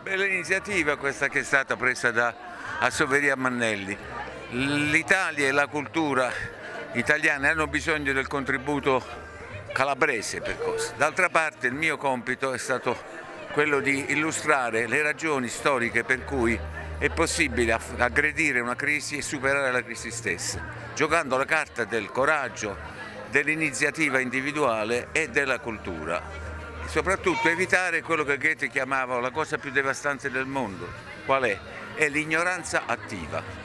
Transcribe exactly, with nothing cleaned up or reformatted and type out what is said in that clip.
Bella iniziativa questa che è stata presa da Assoveria Mannelli. L'Italia e la cultura italiana hanno bisogno del contributo calabrese per cosa. D'altra parte il mio compito è stato quello di illustrare le ragioni storiche per cui è possibile aggredire una crisi e superare la crisi stessa, giocando la carta del coraggio, dell'iniziativa individuale e della cultura. E soprattutto evitare quello che Goethe chiamava la cosa più devastante del mondo. Qual è? È l'ignoranza attiva.